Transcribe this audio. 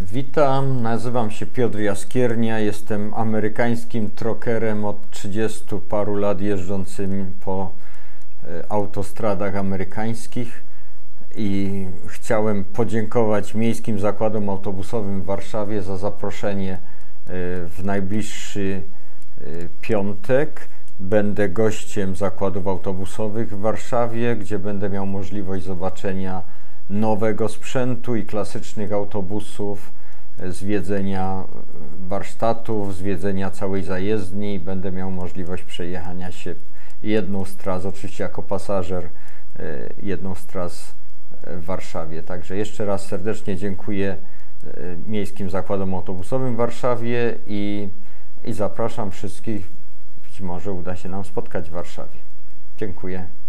Witam, nazywam się Piotr Jaskiernia, jestem amerykańskim truckerem od 30 paru lat jeżdżącym po autostradach amerykańskich i chciałem podziękować Miejskim Zakładom Autobusowym w Warszawie za zaproszenie w najbliższy piątek. Będę gościem zakładów autobusowych w Warszawie, gdzie będę miał możliwość zobaczenia nowego sprzętu i klasycznych autobusów, zwiedzenia warsztatów, zwiedzenia całej zajezdni. Będę miał możliwość przejechania się jedną z tras, oczywiście jako pasażer, jedną z tras w Warszawie. Także jeszcze raz serdecznie dziękuję Miejskim Zakładom Autobusowym w Warszawie i zapraszam wszystkich. Być może uda się nam spotkać w Warszawie. Dziękuję.